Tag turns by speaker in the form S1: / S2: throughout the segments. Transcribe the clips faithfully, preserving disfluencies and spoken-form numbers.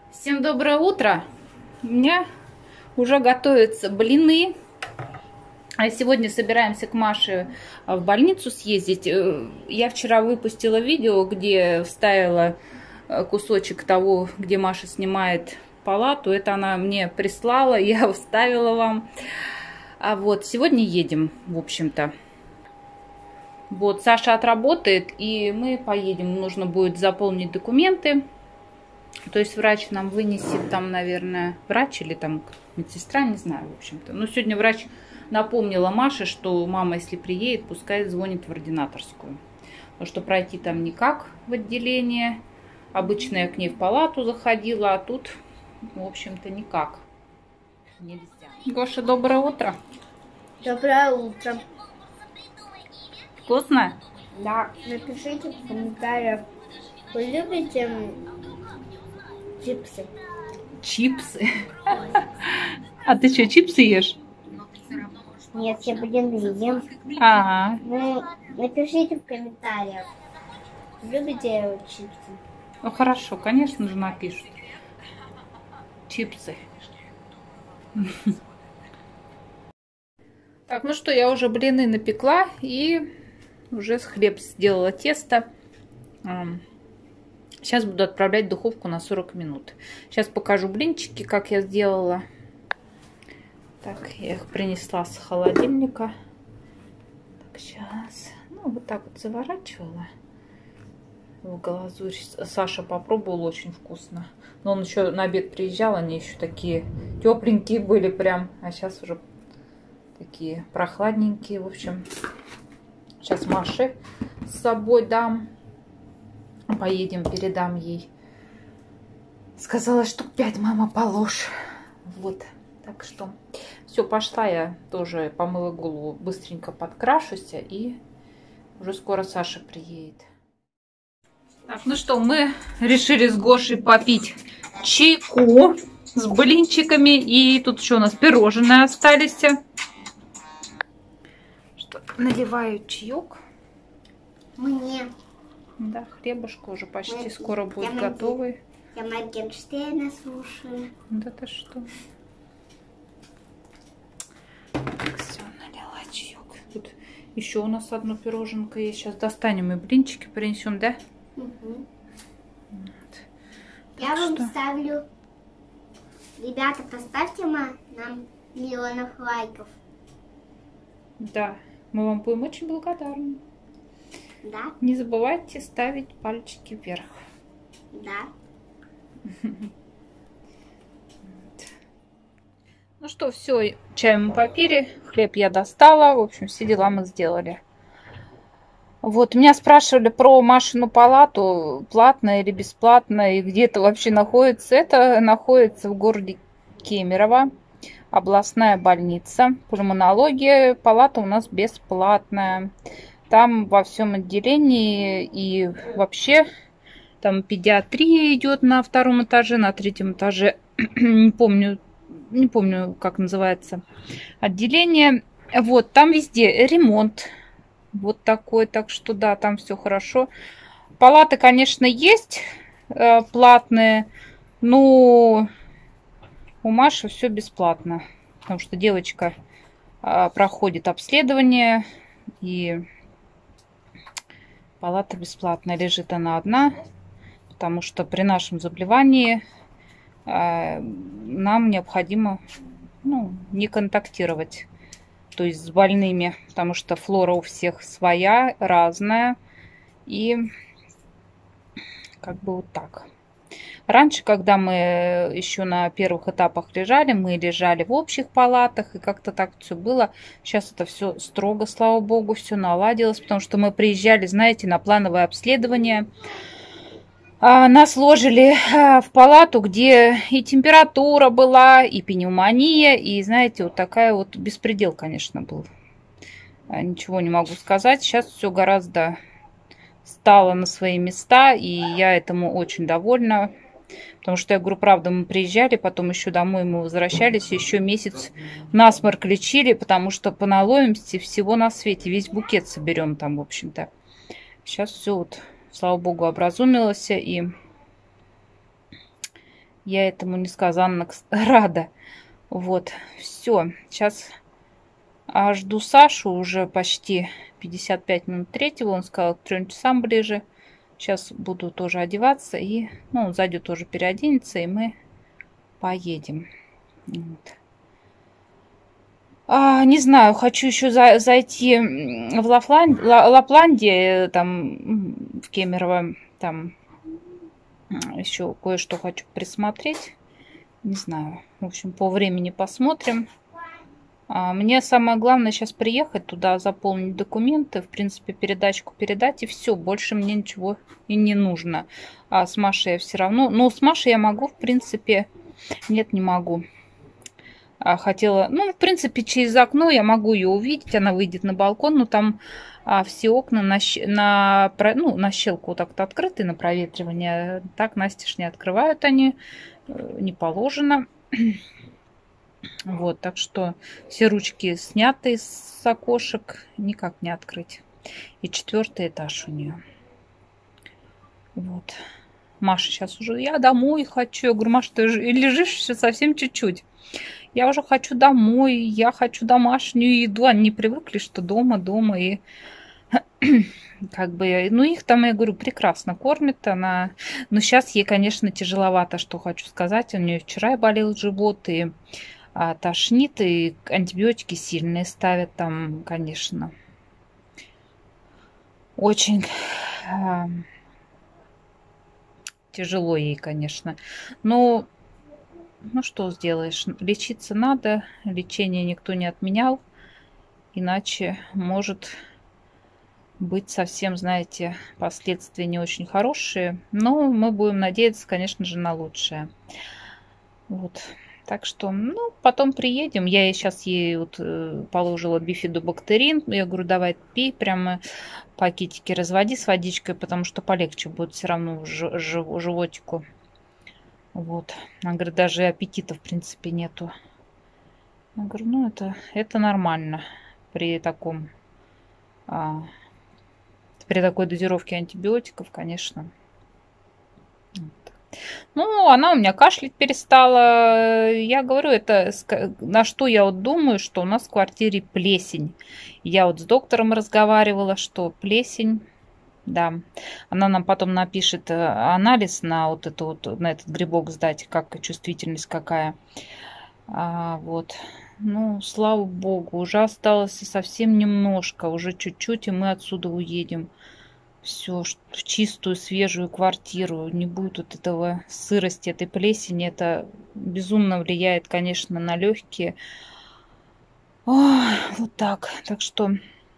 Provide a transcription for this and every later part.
S1: Всем доброе утро! У меня уже готовятся блины. А сегодня собираемся к Маше в больницу съездить. Я вчера выпустила видео, где вставила кусочек того, где Маша снимает палату. Это она мне прислала, я вставила вам. А вот сегодня едем, в общем-то. Вот Саша отработает, и мы поедем. Нужно будет заполнить документы. То есть врач нам вынесет там, наверное, врач или там медсестра, не знаю, в общем-то. Но сегодня врач напомнила Маше, что мама, если приедет, пускай звонит в ординаторскую. Потому что пройти там никак в отделение. Обычно я к ней в палату заходила, а тут, в общем-то, никак нельзя. Гоша, доброе утро.
S2: Доброе утро.
S1: Вкусно?
S2: Да. Напишите в комментариях, вы любите чипсы?
S1: Чипсы? А ты что, чипсы ешь?
S2: Нет, я блин ем.
S1: Ага.
S2: Ну, напишите в комментариях, любите чипсы?
S1: Ну хорошо, конечно же напишут. Чипсы. Так, ну что, я уже блины напекла и уже с хлеб сделала тесто. Сейчас буду отправлять в духовку на сорок минут. Сейчас покажу блинчики, как я сделала. Так, я их принесла с холодильника. Так, сейчас. Ну, вот так вот заворачивала в глазурь. Саша попробовал, очень вкусно. Но он еще на обед приезжал, они еще такие тепленькие были прям. А сейчас уже такие прохладненькие. В общем, сейчас Маше с собой дам. Поедем, передам ей. Сказала, штук пять, мама, положь. Вот, так что все, пошла я тоже, помыла голову, быстренько подкрашусь, и уже скоро Саша приедет. Так, ну что, мы решили с Гошей попить чайку с блинчиками, и тут еще у нас пирожные остались. Что, наливаю чаек.
S2: Мне.
S1: Да, хлебушка уже почти
S2: Мы,
S1: скоро будет
S2: я
S1: готовый.
S2: Я Моргенштерна слушаю.
S1: Да ты что? Так, все, налила чаек. Тут еще у нас одно пироженка есть. Сейчас достанем и блинчики принесем, да?
S2: Угу.
S1: Вот.
S2: Я вам
S1: что...
S2: ставлю. Ребята, поставьте нам миллионов лайков.
S1: Да, мы вам будем очень благодарны.
S2: Да?
S1: Не забывайте ставить пальчики вверх.
S2: Да.
S1: Ну что, все, чай мы попили, хлеб я достала, в общем, все дела мы сделали. Вот, меня спрашивали про Машину палату, платная или бесплатная, и где это вообще находится. Это находится в городе Кемерово, областная больница, пульмонология, палата у нас бесплатная. Там во всем отделении и вообще там педиатрия идет на втором этаже, на третьем этаже, не помню, не помню, как называется отделение. Вот, там везде ремонт вот такой, так что да, там все хорошо. Палаты, конечно, есть э, платные, но у Маши все бесплатно, потому что девочка э, проходит обследование, и палата бесплатная, лежит она одна, потому что при нашем заболевании э, нам необходимо, ну, не контактировать, то есть с больными, потому что флора у всех своя, разная, и как бы вот так. Раньше, когда мы еще на первых этапах лежали, мы лежали в общих палатах, и как-то так все было. Сейчас это все строго, слава богу, все наладилось, потому что мы приезжали, знаете, на плановое обследование. Нас ложили в палату, где и температура была, и пневмония, и, знаете, вот такая вот беспредел, конечно, был. Ничего не могу сказать. Сейчас все гораздо стало на свои места, и я этому очень довольна. Потому что, я говорю, правда, мы приезжали, потом еще домой мы возвращались, еще месяц насморк лечили, потому что поналоемся всего на свете, весь букет соберем там, в общем-то. Сейчас все вот, слава богу, образумилось, и Я этому несказанно рада. Вот, все. Сейчас а, жду Сашу, уже почти пятьдесят пять минут третьего. Он сказал, к трем часам ближе. Сейчас буду тоже одеваться. И, ну, он зайдет тоже переоденется, и мы поедем. Вот. А, не знаю, хочу еще за, зайти в Лапланд, Лапландии, там, в Кемерово, там еще кое-что хочу присмотреть. Не знаю, в общем, по времени посмотрим. А, мне самое главное сейчас приехать туда, заполнить документы, в принципе, передачку передать, и все, больше мне ничего и не нужно. А с Машей я все равно, ну, с Машей я могу, в принципе, нет, не могу. А, хотела, ну, в принципе, через окно я могу ее увидеть, она выйдет на балкон, но там а, все окна на, на, ну, на щелку вот так-то открыты, на проветривание, так настежь не открывают они, не положено. Вот, так что все ручки сняты с окошек, никак не открыть. И четвертый этаж у нее. Вот. Маша сейчас уже, я домой хочу. Я говорю, Маша, ты лежишь еще совсем чуть-чуть. Я уже хочу домой, я хочу домашнюю еду. Они не привыкли, что дома, дома. И как бы, ну их там, я говорю, прекрасно кормят. Она, но сейчас ей, конечно, тяжеловато, что хочу сказать. У нее вчера болел живот, и а, тошнит, и антибиотики сильные ставят там, конечно. Очень а, тяжело ей, конечно. Но ну что сделаешь, лечиться надо, лечение никто не отменял, иначе может быть совсем, знаете, последствия не очень хорошие, но мы будем надеяться, конечно же, на лучшее. Вот, так что, ну, потом приедем, я ей сейчас ей вот положила бифидобактерин, я говорю, давай пей, прямо пакетики разводи с водичкой, потому что полегче будет все равно животику. Вот. Она говорит, даже аппетита в принципе нету. Я говорю, ну это, это нормально при таком, а, при такой дозировке антибиотиков, конечно. Вот. Ну, она у меня кашлять перестала. Я говорю, это на что я вот думаю, что у нас в квартире плесень. Я вот с доктором разговаривала, что плесень. Да, она нам потом напишет анализ на вот это вот, на этот грибок сдать, как чувствительность какая. А, вот, ну, слава богу, уже осталось совсем немножко, уже чуть-чуть, и мы отсюда уедем. Все в чистую, свежую квартиру, не будет вот этого сырости, этой плесени. Это безумно влияет, конечно, на легкие. Ой, вот так, так что...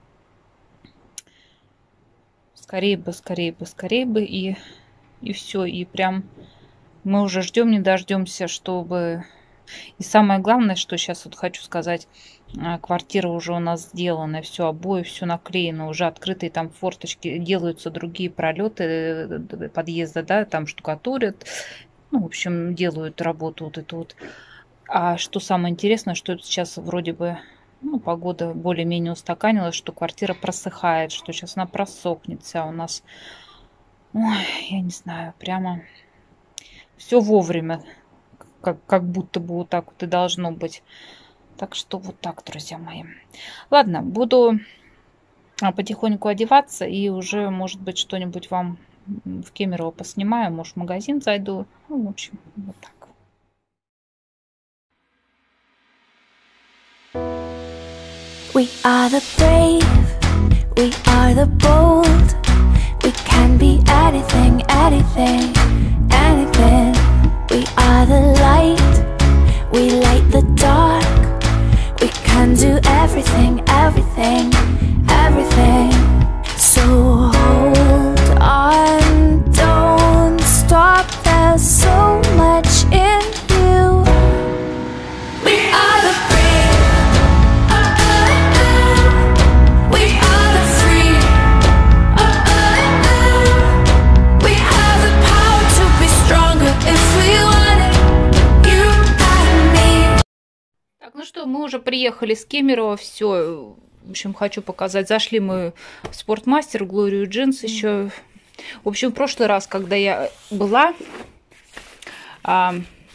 S1: Скорее бы, скорее бы, скорее бы, и, и все. И прям мы уже ждем, не дождемся, чтобы... И самое главное, что сейчас вот хочу сказать, квартира уже у нас сделана, все обои, все наклеено, уже открытые там форточки, делаются другие пролеты подъезда, да, там штукатурят. Ну, в общем, делают работу вот эту вот. А что самое интересное, что это сейчас вроде бы... Ну, погода более-менее устаканилась, что квартира просыхает, что сейчас она просохнет вся у нас. Ой, я не знаю, прямо все вовремя, как, как будто бы вот так вот и должно быть. Так что вот так, друзья мои. Ладно, буду потихоньку одеваться и уже, может быть, что-нибудь вам в Кемерово поснимаю, может, в магазин зайду. Ну, в общем, вот так.
S3: We are the brave, we are the bold. We can be anything, anything, anything. We are the light, we light the dark. We can do everything, everything, everything. So hold on, don't stop, there's so much in you. We are the brave, oh, oh, oh. We are the free, oh, oh, oh. We have the power to be stronger if we want it, you and me.
S1: Так, ну что, мы уже приехали с Кемерово, все. В общем, хочу показать. Зашли мы в Спортмастер, в Глорию Джинс еще. В общем, в прошлый раз, когда я была, а,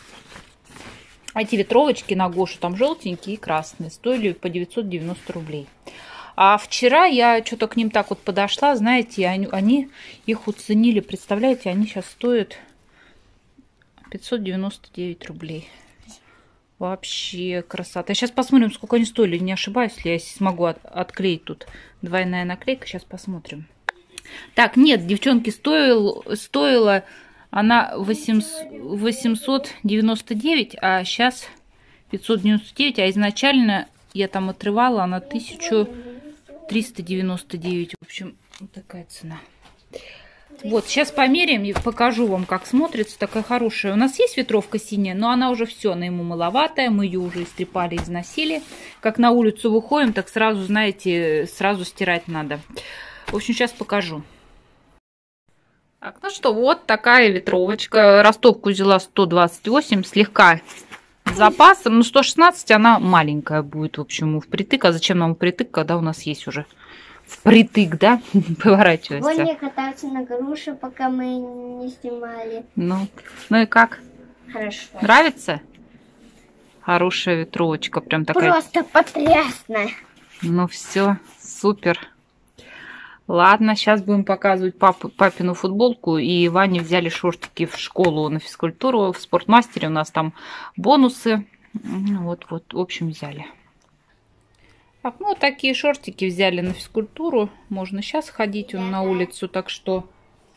S1: Эти ветровочки на Гошу, там желтенькие и красные, стоили по девятьсот девяносто рублей. А вчера я что-то к ним так вот подошла, знаете, они, они их уценили, представляете, они сейчас стоят пятьсот девяносто девять рублей. Вообще красота. Сейчас посмотрим, сколько они стоили, не ошибаюсь, если я смогу от, отклеить тут двойная наклейка. Сейчас посмотрим. Так, нет, девчонки, стоил, стоила она восемьсот девяносто девять, а сейчас пятьсот девяносто девять, а изначально я там отрывала, она тысяча триста девяносто девять. В общем, вот такая цена. Вот, сейчас померяем и покажу вам, как смотрится. Такая хорошая. У нас есть ветровка синяя, но она уже все, она ему маловатая. Мы ее уже истрепали, износили. Как на улицу выходим, так сразу, знаете, сразу стирать надо. В общем, сейчас покажу. Так, ну что, вот такая ветровочка. Ростовку взяла сто двадцать восемь, слегка с запасом. Ну, сто шестнадцать она маленькая будет, в общем, впритык. А зачем нам впритык, когда у нас есть уже впритык, да? Поворачивайся.
S2: Сегодня кататься на груше, пока мы не снимали.
S1: Ну, ну и как?
S2: Хорошо.
S1: Нравится? Хорошая ветровочка, прям такая.
S2: Просто потрясная.
S1: Ну все, супер. Ладно, сейчас будем показывать пап, папину футболку. И Ване взяли шортики в школу на физкультуру. В спортмастере у нас там бонусы. Вот-вот, в общем, взяли. Так, ну, вот такие шортики взяли на физкультуру. Можно сейчас ходить он на улицу, так что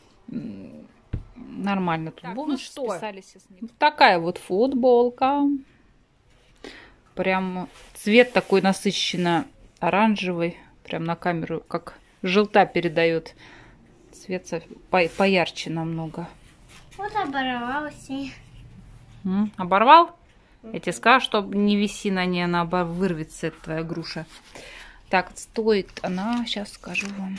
S1: нормально. Тут так, бонус, ну что? Списались с ним. Такая вот футболка. Прям цвет такой насыщенно оранжевый. Прям на камеру, как желта передает. Цвет по поярче намного.
S2: Вот оборвался.
S1: М? Оборвал? Я тебе скажу, что не виси на ней, она вырвется, эта твоя груша. Так, стоит она, сейчас скажу вам.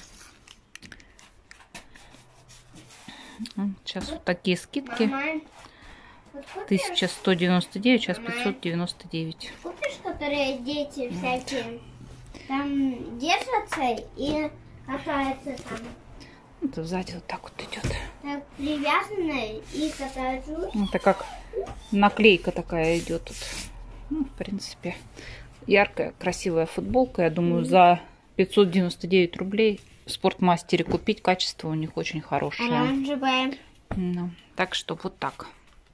S1: Сейчас вот такие скидки. тысяча сто девяносто девять, сейчас пятьсот девяносто девять.
S2: Купишь, которые дети всякие там держатся и катаются там?
S1: Это сзади вот так вот идет.
S2: Так привязанные и катаются.
S1: Это как наклейка такая идет тут. Ну, в принципе, яркая, красивая футболка. Я думаю, за пятьсот девяносто девять рублей в спортмастере купить. Качество у них очень хорошее.
S2: Оранжевая.
S1: Ну, так что вот так.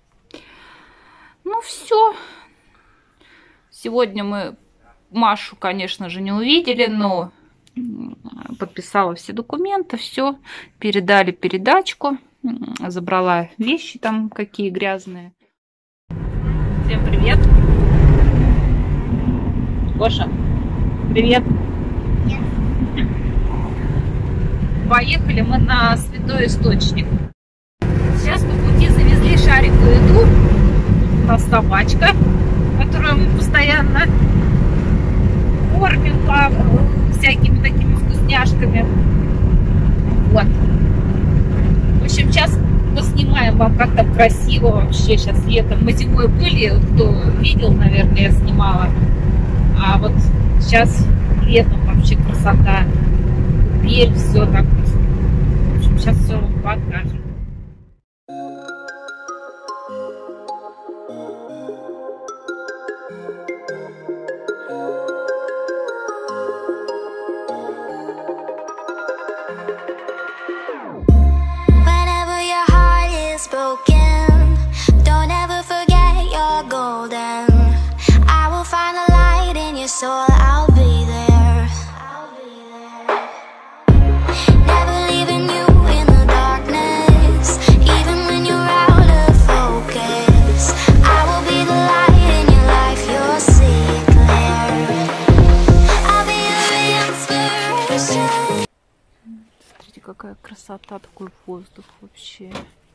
S1: Ну все. Сегодня мы Машу, конечно же, не увидели, но подписала все документы, все, передали передачку, забрала вещи там какие грязные. Всем привет. Гоша, привет. Привет. Поехали мы на Святой Источник. Сейчас по пути завезли шариковую еду. У нас собачка, которую мы постоянно кормим всякими такими вкусняшками. Вот. В общем, сейчас поснимаем вам, как там красиво вообще сейчас летом. Мы зимой были, кто видел, наверное, я снимала. А вот сейчас летом вообще красота. Купель, все так. В общем, сейчас все вам покажем.
S3: So I'll be there. I'll be there. Never leaving you in the darkness, even when you're out of focus. I will be the light in your life, you'll see it clear. I'll be your inspiration.
S1: Смотрите, какая красота, такой воздух вообще.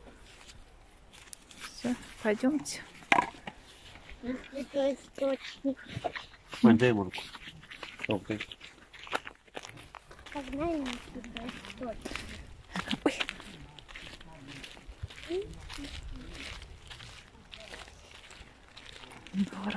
S1: Все, пойдемте.
S4: Ой, дай ему руку. Okay.
S1: Ой. Здорово.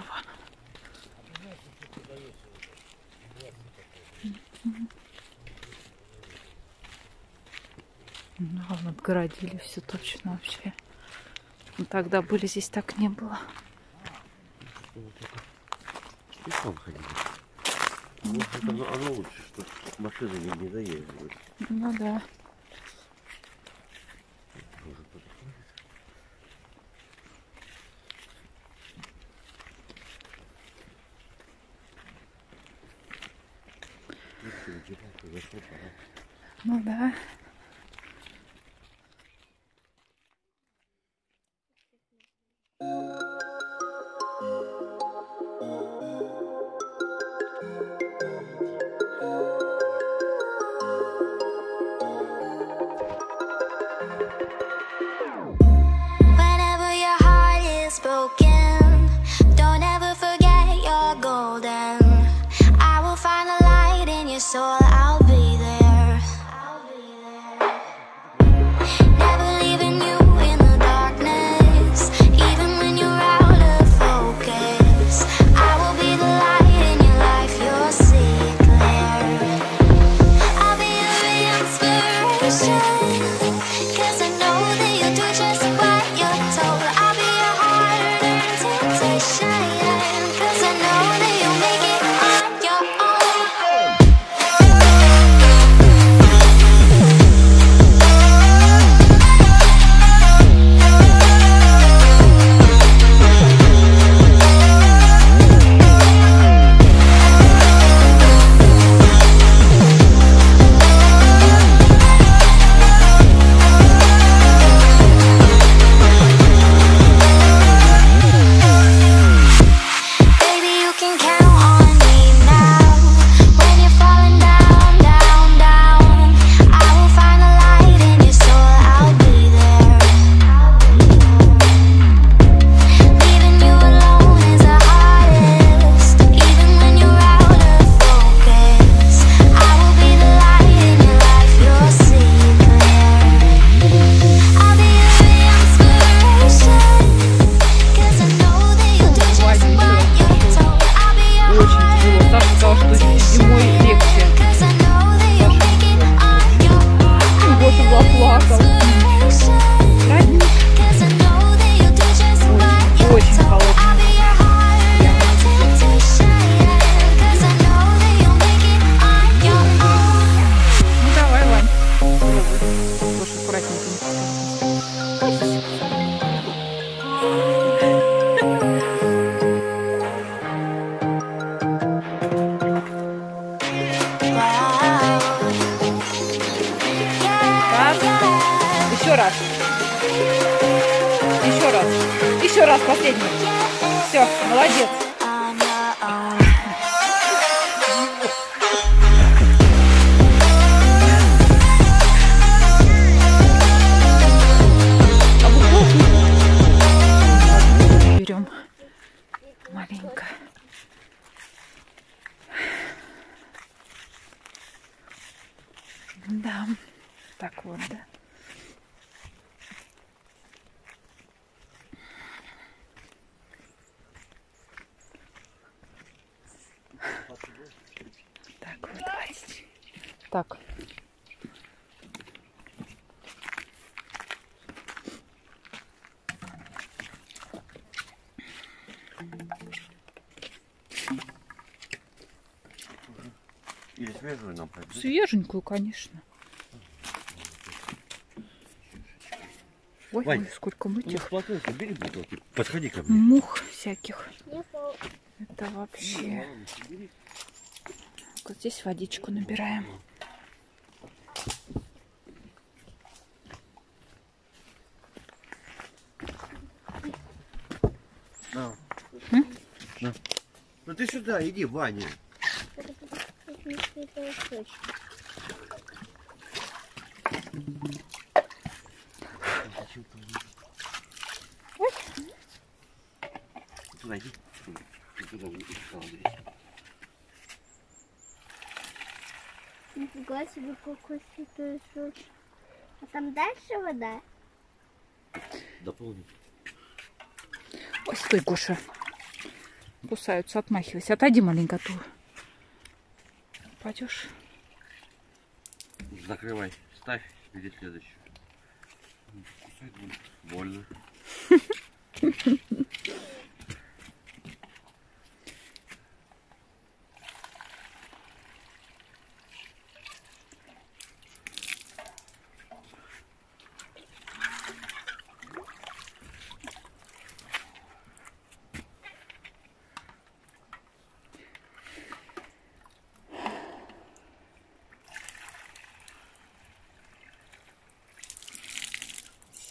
S1: Ну, отгородили все точно вообще. Но тогда были, здесь так не было.
S4: Вот это. Пешком ходили. Ну, это, оно, оно лучше, что машины не, не заезжают.
S1: Ну да. Ну да.
S3: Whenever your heart is broken, don't ever forget you're golden. I will find the light in your soul, I'll be there. Never leaving you in the darkness, even when you're out of focus. I will be the light in your life, you'll see it clear. I'll be your inspiration, 'cause I know that you'll do just what you're told. I'll be your hard-earned temptation, 'cause I know that you'll make it on your own. Baby, you can count on me now. When you're falling down, down, down, I will find the light in your soul, I'll be there. Leaving you alone is the hardest, even when you're out of focus. I will be the light in your life, you'll see it clear. I'll be your inspiration, 'cause I know that you'll do just what you're told. I'll be your
S1: Очень тяжело. Саша сказал, что зимой легче.
S3: 'cause I know that you'll make it on your own.
S1: Гоша заплакал. Родник.
S3: 'Cause I know that you'll do just what you're
S1: Очень
S3: told.
S1: холодный.
S3: I'll be your hard-earned temptation, 'cause I know that you'll make it on your own.
S1: Ну давай, Вань. Пробуй. Гоша аккуратненько не пускай. Раз. Еще раз. Еще раз. Еще раз, последний. Все, молодец.
S3: On your own.
S1: А вы плохо? Берем маленько. Да, так вот, да. Так вот, давайте. Так.
S4: Или свежую нам пойдет?
S1: Свеженькую, конечно. Ой,
S4: Вань,
S1: ой, сколько
S4: Ну,
S1: мытьев.
S4: полотенце бери бутылки. Подходи ко мне.
S1: Мух всяких. Это вообще.
S4: Бери.
S1: Вот здесь водичку набираем.
S4: На.
S1: М?
S4: На. Ну ты сюда, иди, Ваня. Туда иди. Ты туда не искал здесь.
S2: Нифига себе, какой святой сок. А там дальше вода?
S4: Дополнить.
S1: Ой, стой, Гоша. Кусаются, отмахивайся. Отойди маленько, а то пойдешь.
S4: Закрывай. Ставь. Бери следующую. Кусать будет больно.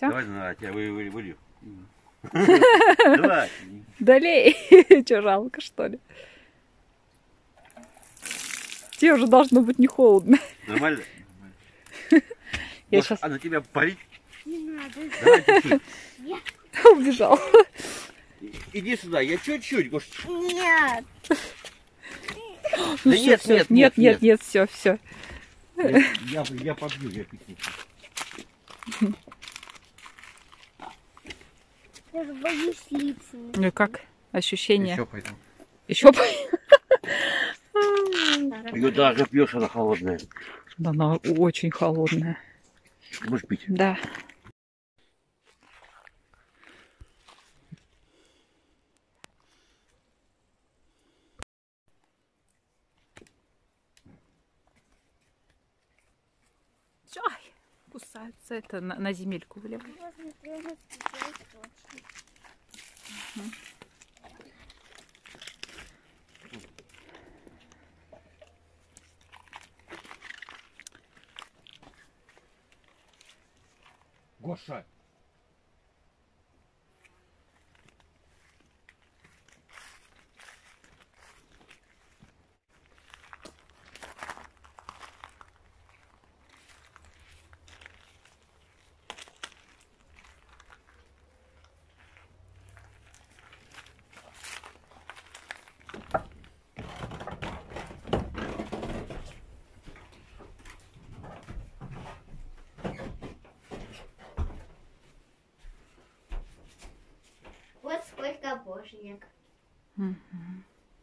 S1: Все?
S4: Давай, на, тебя вы, вы, вылью. Давай.
S1: Долей. Че, жалко, что ли? Тебе уже должно быть не холодно.
S4: Нормально?
S1: Я
S4: Может,
S1: сейчас...
S4: а на тебя парить?
S2: Не надо.
S4: Давай чуть-чуть.
S1: Убежал.
S4: Иди сюда, я чуть-чуть. Гош.
S2: Нет.
S1: Ну,
S4: Да
S1: всё,
S4: нет,
S1: всё.
S4: нет,
S1: нет,
S4: нет,
S1: нет, нет, все, все.
S4: Я, я, я побью, я пикну.
S2: Я же боюсь лица.
S1: Ну и как ощущение?
S4: Еще пойду.
S1: Еще
S4: Ее даже пьешь, она холодная.
S1: Да, она очень холодная.
S4: Будешь пить?
S1: Да. Ай, кусаются. Это на, на земельку выливают.
S2: Можно прямо включать точно.
S4: Гоша.
S2: Вот сколько боженек.
S1: Мгм.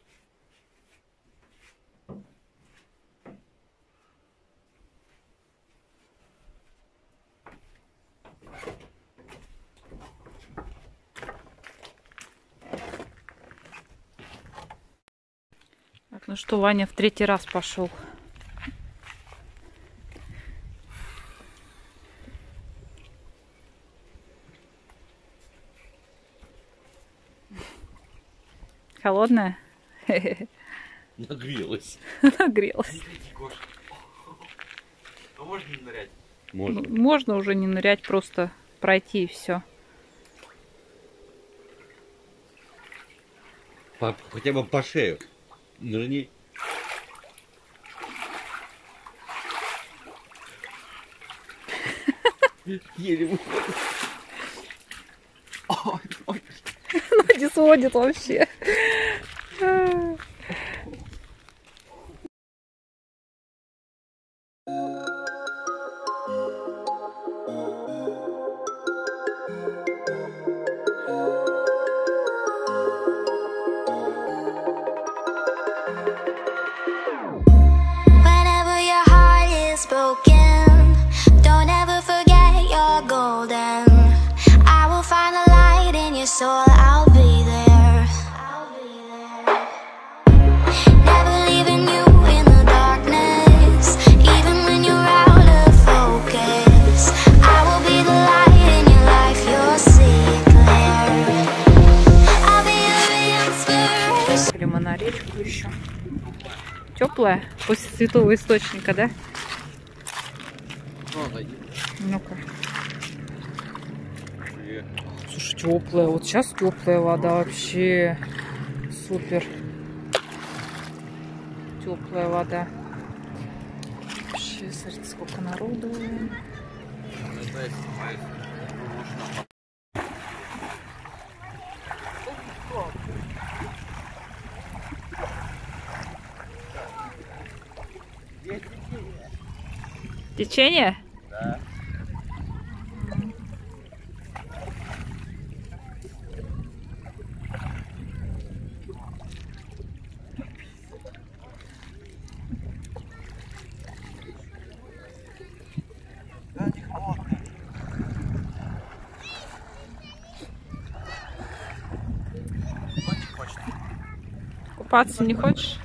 S1: Так, ну что, Ваня в третий раз пошел. Холодная?
S4: Нагрелась.
S1: Нагрелась.
S4: А можно не нырять? Можно.
S1: Можно уже не нырять, просто пройти и все.
S4: По, хотя бы по шею. Нырни. Еле выходит. Ой, ой.
S1: Не сводит вообще.
S3: Whenever your heart is broken, don't ever forget you're golden. I will find the light in your soul, I'll be there. I'll be there. Never leaving you in the darkness, even when you're out of focus. I will be the light in your life, you'll see it clear. I'll be your inspiration.
S1: Или мы на речку еще. Теплая после святого источника, да? Ну-ка. Слушай, теплая. Вот сейчас теплая вода вообще. Супер. Теплая вода. Вообще, смотрите, сколько народу. Течение?
S4: Да.
S1: Купаться не хочешь?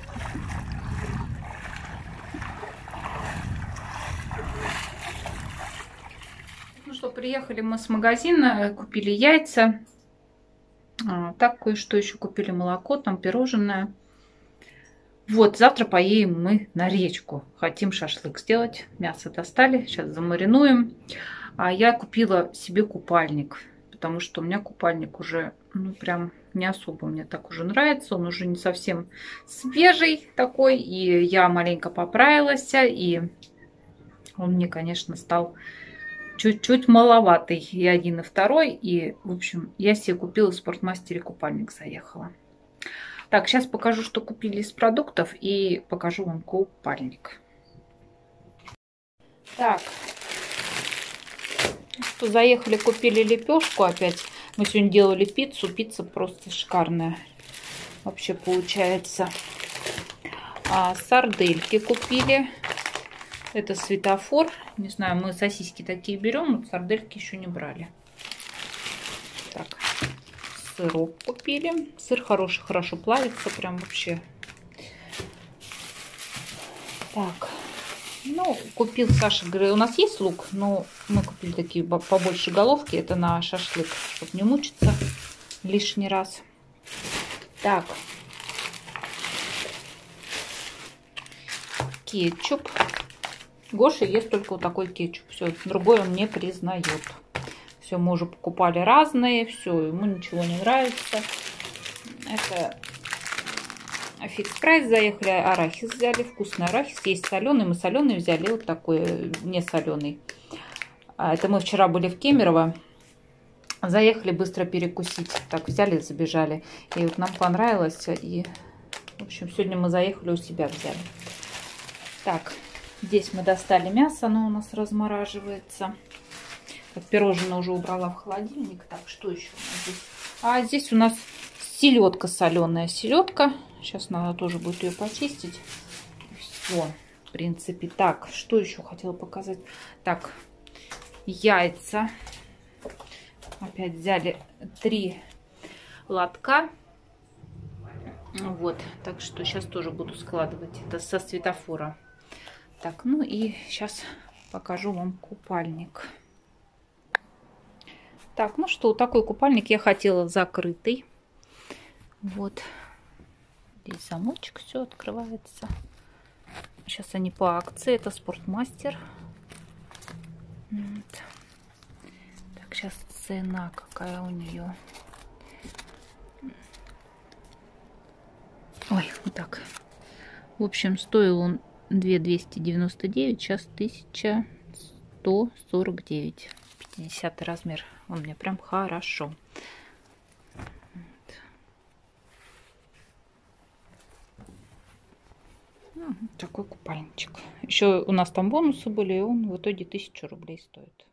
S1: Ну что, приехали мы с магазина, купили яйца. А, так, кое-что еще купили, молоко, там пирожное. Вот, завтра поедем мы на речку. Хотим шашлык сделать. Мясо достали, сейчас замаринуем. А я купила себе купальник, потому что у меня купальник уже, ну, прям не особо мне так уже нравится. Он уже не совсем свежий такой, и я маленько поправилась, и он мне, конечно, стал чуть-чуть маловатый. И один, и второй. И, в общем, я себе купила в Спортмастере купальник, заехала. Так, сейчас покажу, что купили из продуктов, и покажу вам купальник. Так, что заехали, купили лепешку опять. Мы сегодня делали пиццу. Пицца просто шикарная. Вообще получается. А, сардельки купили. Это светофор. Не знаю, мы сосиски такие берем, но сардельки еще не брали. Так, сырок купили. Сыр хороший, хорошо плавится, прям вообще. Так, ну, купил Саша, говорит, у нас есть лук, но мы купили такие побольше головки. Это на шашлык, чтобы не мучиться лишний раз. Так, кетчуп. Гоша ест только вот такой кетчуп. Все, другой он не признает. Все, мы уже покупали разные. Все, ему ничего не нравится. Это фикс прайс. Заехали, арахис взяли. Вкусный арахис. Есть соленый. Мы соленый взяли. Вот такой, не соленый. Это мы вчера были в Кемерово. Заехали быстро перекусить. Так, взяли, забежали. И вот нам понравилось. И, в общем, сегодня мы заехали, у себя взяли. Так. Здесь мы достали мясо, оно у нас размораживается. Так, пирожное уже убрала в холодильник. Так, что еще у нас здесь? А здесь у нас селедка соленая. Селедка. Сейчас надо тоже будет ее почистить. Все, в принципе. Так, что еще хотела показать? Так, яйца. Опять взяли три лотка. Вот, так что сейчас тоже буду складывать. Это со светофора. Так, ну и сейчас покажу вам купальник. Так, ну что, такой купальник я хотела закрытый. Вот. Здесь замочек, все открывается. Сейчас они по акции. Это Спортмастер. Вот. Так, сейчас цена какая у нее. Ой, вот так. В общем, стоил он две тысячи двести девяносто девять, сейчас тысяча сто сорок девять. пятидесятый размер. Он мне прям хорошо. Вот. Такой купальничек. Еще у нас там бонусы были, и он в итоге тысячу рублей стоит.